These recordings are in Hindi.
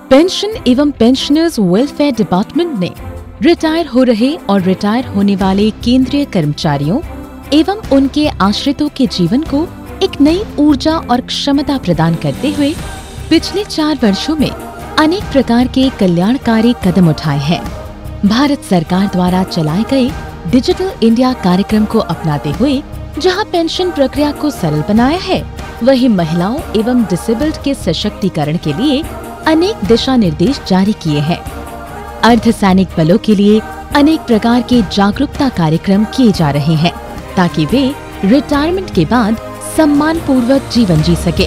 पेंशन एवं पेंशनर्स वेलफेयर डिपार्टमेंट ने रिटायर हो रहे और रिटायर होने वाले केंद्रीय कर्मचारियों एवं उनके आश्रितों के जीवन को एक नई ऊर्जा और क्षमता प्रदान करते हुए पिछले 4 वर्षों में अनेक प्रकार के कल्याणकारी कदम उठाए हैं। भारत सरकार द्वारा चलाए गए डिजिटल इंडिया कार्यक्रम को अपनाते हुए जहां पेंशन प्रक्रिया को सरल बनाया है, वहीं महिलाओं एवं डिसेबल्ड के सशक्तिकरण के लिए अनेक दिशा निर्देश जारी किए हैं। अर्धसैनिक बलों के लिए अनेक प्रकार के जागरूकता कार्यक्रम किए जा रहे हैं ताकि वे रिटायरमेंट के बाद सम्मान पूर्वक जीवन जी सके।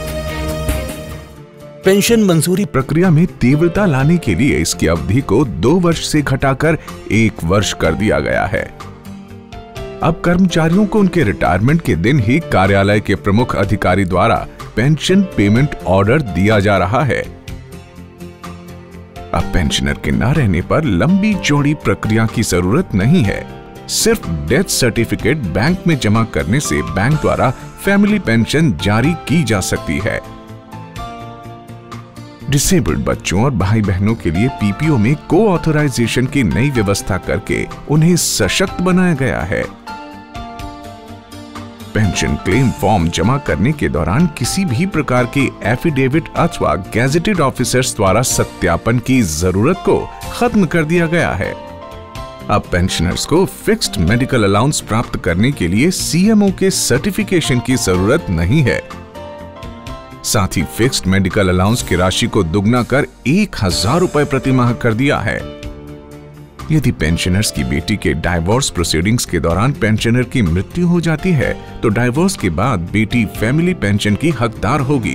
पेंशन मंजूरी प्रक्रिया में तीव्रता लाने के लिए इसकी अवधि को 2 वर्ष से घटाकर 1 वर्ष कर दिया गया है। अब कर्मचारियों को उनके रिटायरमेंट के दिन ही कार्यालय के प्रमुख अधिकारी द्वारा पेंशन पेमेंट ऑर्डर दिया जा रहा है। अब पेंशनर के न रहने पर लंबी चौड़ी प्रक्रिया की जरूरत नहीं है। सिर्फ डेथ सर्टिफिकेट बैंक में जमा करने से बैंक द्वारा फैमिली पेंशन जारी की जा सकती है। डिसेबल्ड बच्चों और भाई बहनों के लिए पीपीओ में को ऑथराइजेशन की नई व्यवस्था करके उन्हें सशक्त बनाया गया है। पेंशन क्लेम फॉर्म जमा करने के दौरान किसी भी प्रकार के एफिडेविट अथवा गैजेटेड ऑफिसर्स द्वारा सत्यापन की जरूरत को खत्म कर दिया गया है। अब पेंशनर्स को फिक्स्ड मेडिकल अलाउंस प्राप्त करने के लिए सीएमओ के सर्टिफिकेशन की जरूरत नहीं है। साथ ही फिक्स्ड मेडिकल अलाउंस की राशि को दुगना कर 1000 रुपए प्रति माह कर दिया है। यदि पेंशनर्स की बेटी के डाइवोर्स प्रोसीडिंग्स के दौरान पेंशनर की मृत्यु हो जाती है तो डाइवोर्स के बाद बेटी फैमिली पेंशन की हकदार होगी।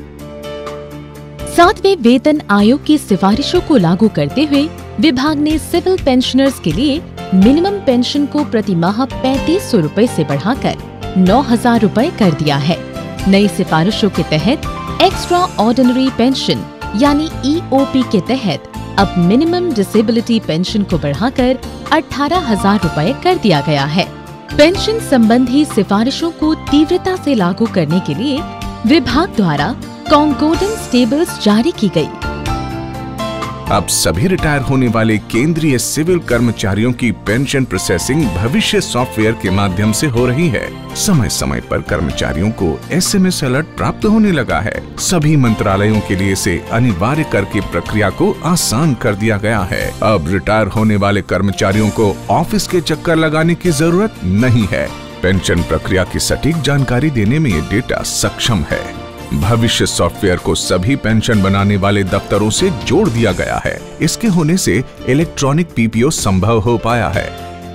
7वें वेतन आयोग की सिफारिशों को लागू करते हुए विभाग ने सिविल पेंशनर्स के लिए मिनिमम पेंशन को प्रति माह 3500 रुपए से बढ़ाकर 9000 रुपए कर दिया है। नई सिफारिशों के तहत एक्स्ट्रा ऑर्डिनरी पेंशन यानी ईओपी के तहत अब मिनिमम डिसेबिलिटी पेंशन को बढ़ाकर 18,000 रुपए कर दिया गया है। पेंशन संबंधी सिफारिशों को तीव्रता से लागू करने के लिए विभाग द्वारा कॉन्कोर्डेंस टेबल्स जारी की गई। अब सभी रिटायर होने वाले केंद्रीय सिविल कर्मचारियों की पेंशन प्रोसेसिंग भविष्य सॉफ्टवेयर के माध्यम से हो रही है। समय समय पर कर्मचारियों को एसएमएस अलर्ट प्राप्त होने लगा है। सभी मंत्रालयों के लिए इसे अनिवार्य करके प्रक्रिया को आसान कर दिया गया है। अब रिटायर होने वाले कर्मचारियों को ऑफिस के चक्कर लगाने की जरूरत नहीं है। पेंशन प्रक्रिया की सटीक जानकारी देने में ये डेटा सक्षम है। भविष्य सॉफ्टवेयर को सभी पेंशन बनाने वाले दफ्तरों से जोड़ दिया गया है। इसके होने से इलेक्ट्रॉनिक पीपीओ संभव हो पाया है।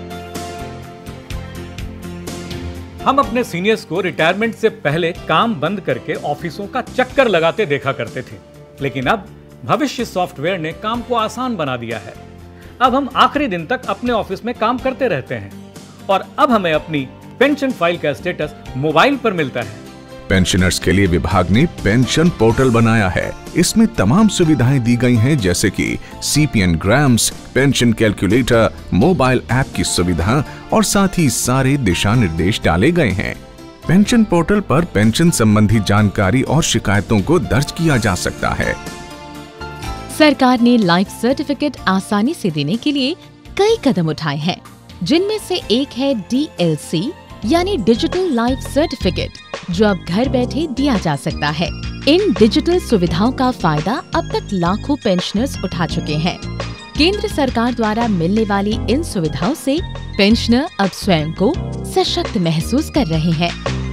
हम अपने सीनियर्स को रिटायरमेंट से पहले काम बंद करके ऑफिसों का चक्कर लगाते देखा करते थे, लेकिन अब भविष्य सॉफ्टवेयर ने काम को आसान बना दिया है। अब हम आखिरी दिन तक अपने ऑफिस में काम करते रहते हैं और अब हमें अपनी पेंशन फाइल का स्टेटस मोबाइल पर मिलता है। पेंशनर्स के लिए विभाग ने पेंशन पोर्टल बनाया है। इसमें तमाम सुविधाएं दी गई हैं जैसे कि CPENGRAMS, pension calculator, mobile app की सुविधा और साथ ही सारे दिशा निर्देश डाले गए हैं। पेंशन पोर्टल पर पेंशन संबंधी जानकारी और शिकायतों को दर्ज किया जा सकता है। सरकार ने लाइफ सर्टिफिकेट आसानी से देने के लिए कई कदम उठाए हैं, जिनमें से एक है DLC यानी डिजिटल लाइफ सर्टिफिकेट, जो अब घर बैठे दिया जा सकता है। इन डिजिटल सुविधाओं का फायदा अब तक लाखों पेंशनर्स उठा चुके हैं। केंद्र सरकार द्वारा मिलने वाली इन सुविधाओं से पेंशनर अब स्वयं को सशक्त महसूस कर रहे हैं।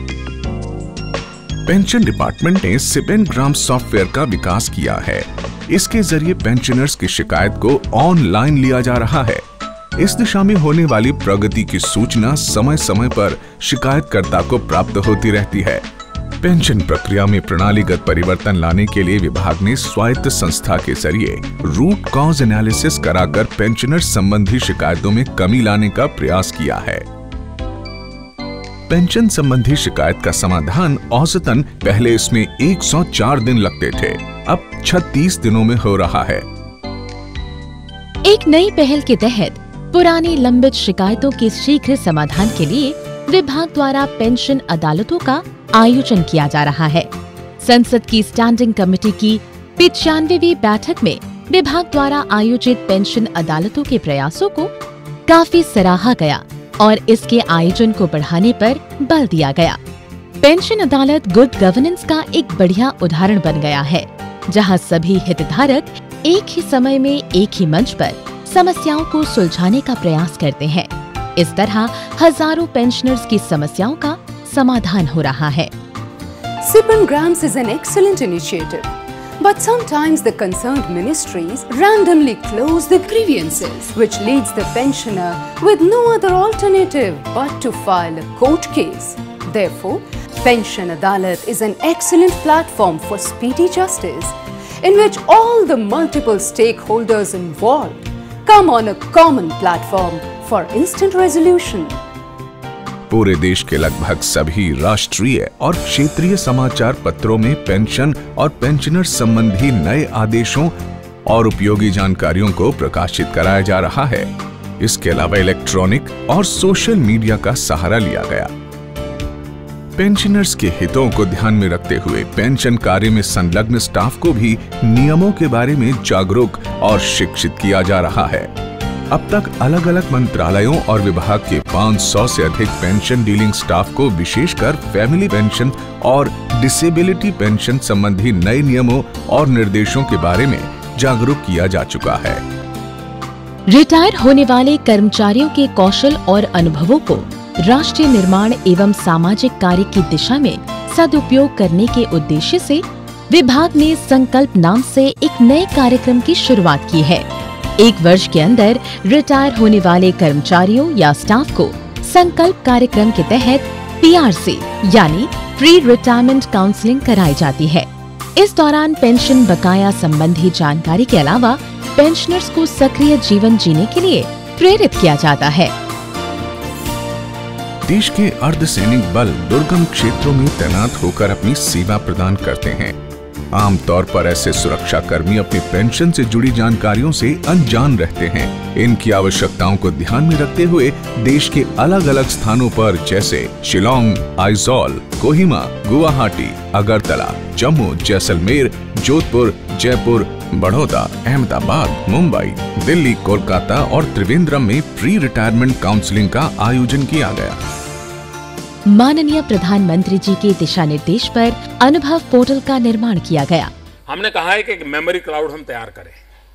पेंशन डिपार्टमेंट ने सिपेन ग्राम सॉफ्टवेयर का विकास किया है। इसके जरिए पेंशनर्स की शिकायत को ऑनलाइन लिया जा रहा है। इस दिशा में होने वाली प्रगति की सूचना समय समय पर शिकायतकर्ता को प्राप्त होती रहती है। पेंशन प्रक्रिया में प्रणालीगत परिवर्तन लाने के लिए विभाग ने स्वायत्त संस्था के जरिए रूट कॉज एनालिसिस कराकर पेंशनर संबंधी शिकायतों में कमी लाने का प्रयास किया है। पेंशन संबंधी शिकायत का समाधान औसतन पहले इसमें 104 दिन लगते थे, अब 36 दिनों में हो रहा है। एक नई पहल के तहत पुरानी लंबित शिकायतों के शीघ्र समाधान के लिए विभाग द्वारा पेंशन अदालतों का आयोजन किया जा रहा है। संसद की स्टैंडिंग कमेटी की 95वीं बैठक में विभाग द्वारा आयोजित पेंशन अदालतों के प्रयासों को काफी सराहा गया और इसके आयोजन को बढ़ाने पर बल दिया गया। पेंशन अदालत गुड गवर्नेंस का एक बढ़िया उदाहरण बन गया है, जहां सभी हितधारक एक ही समय में एक ही मंच पर समस्याओं को सुलझाने का प्रयास करते हैं। इस तरह हजारों पेंशनर्स की समस्याओं का समाधान हो रहा है। SIP and Grams is an excellent initiative, but sometimes the concerned ministries randomly close the grievances, which leaves the pensioner with no other alternative but to file a court case. Therefore, Pension Adalat is an excellent platform for speedy justice, in which all the multiple stakeholders involved come on a common platform for instant resolution. पूरे देश के लगभग सभी राष्ट्रीय और क्षेत्रीय समाचार पत्रों में पेंशन और पेंशनर संबंधी नए आदेशों और उपयोगी जानकारियों को प्रकाशित कराया जा रहा है। इसके अलावा इलेक्ट्रॉनिक और सोशल मीडिया का सहारा लिया गया। पेंशनर्स के हितों को ध्यान में रखते हुए पेंशन कार्य में संलग्न स्टाफ को भी नियमों के बारे में जागरूक और शिक्षित किया जा रहा है। अब तक अलग अलग मंत्रालयों और विभाग के 500 से अधिक पेंशन डीलिंग स्टाफ को विशेषकर फैमिली पेंशन और डिसेबिलिटी पेंशन संबंधी नए नियमों और निर्देशों के बारे में जागरूक किया जा चुका है। रिटायर होने वाले कर्मचारियों के कौशल और अनुभवों को राष्ट्रीय निर्माण एवं सामाजिक कार्य की दिशा में सदुपयोग करने के उद्देश्य से विभाग ने संकल्प नाम से एक नए कार्यक्रम की शुरुआत की है। 1 वर्ष के अंदर रिटायर होने वाले कर्मचारियों या स्टाफ को संकल्प कार्यक्रम के तहत PRC यानी प्री रिटायरमेंट काउंसलिंग कराई जाती है। इस दौरान पेंशन बकाया संबंधी जानकारी के अलावा पेंशनर्स को सक्रिय जीवन जीने के लिए प्रेरित किया जाता है। देश के अर्धसैनिक बल दुर्गम क्षेत्रों में तैनात होकर अपनी सेवा प्रदान करते हैं। आमतौर पर ऐसे सुरक्षा कर्मी अपनी पेंशन से जुड़ी जानकारियों से अनजान रहते हैं। इनकी आवश्यकताओं को ध्यान में रखते हुए देश के अलग अलग स्थानों पर जैसे शिलोंग, आइजॉल, कोहिमा, गुवाहाटी, अगरतला, जम्मू, जैसलमेर, जोधपुर, जयपुर, बड़ौदा, अहमदाबाद, मुंबई, दिल्ली, कोलकाता और त्रिवेंद्रम में प्री रिटायरमेंट काउंसलिंग का आयोजन किया गया। माननीय प्रधानमंत्री जी के दिशा निर्देश पर अनुभव पोर्टल का निर्माण किया गया। हमने कहा है कि एक मेमोरी क्लाउड हम तैयार करें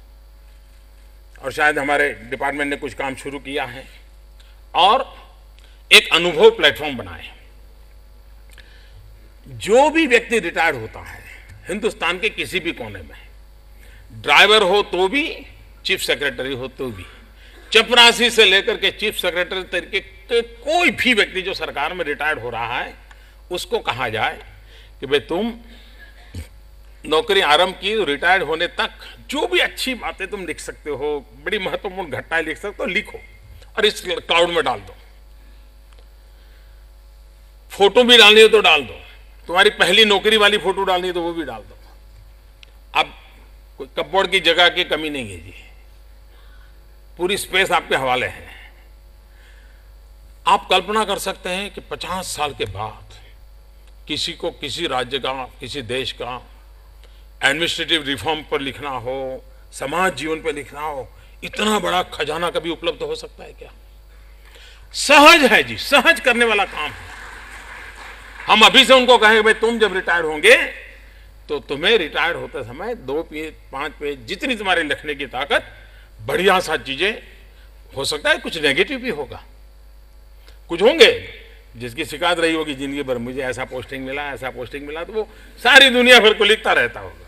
और शायद हमारे डिपार्टमेंट ने कुछ काम शुरू किया है और एक अनुभव प्लेटफॉर्म बनाए। जो भी व्यक्ति रिटायर्ड होता है हिंदुस्तान के किसी भी कोने में, ड्राइवर हो तो भी, चीफ सेक्रेटरी हो तो भी, चपरासी से लेकर के चीफ सेक्रेटरी तरीके के कोई भी व्यक्ति जो सरकार में रिटायर्ड हो रहा है उसको कहा जाए कि भाई तुम नौकरी आरंभ की, रिटायर्ड होने तक जो भी अच्छी बातें तुम लिख सकते हो, बड़ी महत्वपूर्ण घटनाएं लिख सकते हो, लिखो और इस क्लाउड में डाल दो। फोटो भी डालनी हो तो डाल दो, तुम्हारी पहली नौकरी वाली फोटो डालनी है तो वो भी डाल दो। अब कोई कपबोर्ड की जगह की कमी नहीं है जी, पूरी स्पेस आपके हवाले है। आप कल्पना कर सकते हैं कि 50 साल के बाद किसी को किसी राज्य का, किसी देश का एडमिनिस्ट्रेटिव रिफॉर्म पर लिखना हो, समाज जीवन पर लिखना हो, इतना बड़ा खजाना कभी उपलब्ध हो सकता है क्या? सहज है जी, सहज करने वाला काम है। हम अभी से उनको कहें भाई तुम जब रिटायर होंगे तो तुम्हें रिटायर होते समय 2 पेज 5 पेज जितनी तुम्हारे लिखने की ताकत, बढ़िया सा चीजें, हो सकता है कुछ नेगेटिव भी होगा, कुछ होंगे जिसकी शिकायत रही होगी जिंदगी भर, मुझे ऐसा पोस्टिंग मिला, ऐसा पोस्टिंग मिला, तो वो सारी दुनिया भर को लिखता रहता होगा।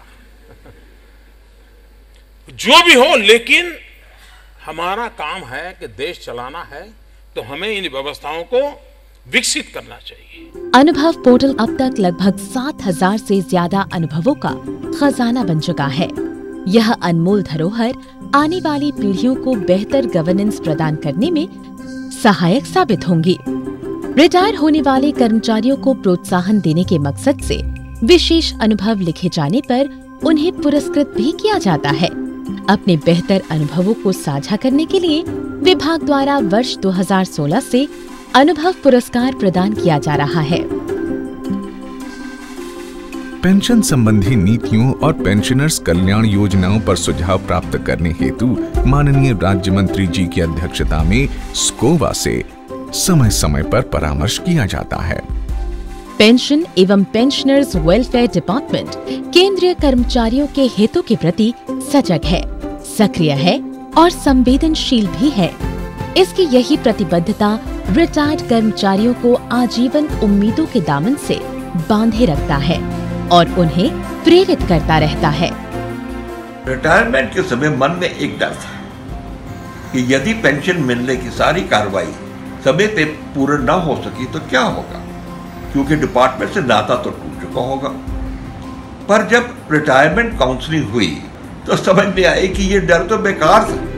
जो भी हो, लेकिन हमारा काम है कि देश चलाना है तो हमें इन व्यवस्थाओं को विकसित करना चाहिए। अनुभव पोर्टल अब तक लगभग 7000 से ज्यादा अनुभवों का खजाना बन चुका है। यह अनमोल धरोहर आने वाली पीढ़ियों को बेहतर गवर्नेंस प्रदान करने में सहायक साबित होंगी। रिटायर होने वाले कर्मचारियों को प्रोत्साहन देने के मकसद से विशेष अनुभव लिखे जाने पर उन्हें पुरस्कृत भी किया जाता है। अपने बेहतर अनुभवों को साझा करने के लिए विभाग द्वारा वर्ष 2016 से अनुभव पुरस्कार प्रदान किया जा रहा है। पेंशन संबंधी नीतियों और पेंशनर्स कल्याण योजनाओं पर सुझाव प्राप्त करने हेतु माननीय राज्य मंत्री जी की अध्यक्षता में स्कोवा से समय समय पर परामर्श किया जाता है। पेंशन एवं पेंशनर्स वेलफेयर डिपार्टमेंट केंद्रीय कर्मचारियों के हितों के प्रति सजग है, सक्रिय है और संवेदनशील भी है। इसकी यही प्रतिबद्धता रिटायर्ड कर्मचारियों को आजीवन उम्मीदों के दामन से बांधे रखता है और उन्हें प्रेरित करता रहता है। रिटायरमेंट के समय मन में एक डर था कि यदि पेंशन मिलने की सारी कार्रवाई समय पे पूर्ण न हो सकी तो क्या होगा, क्योंकि डिपार्टमेंट से नाता तो टूट चुका होगा। पर जब रिटायरमेंट काउंसलिंग हुई तो समझ में आई कि ये डर तो बेकार था।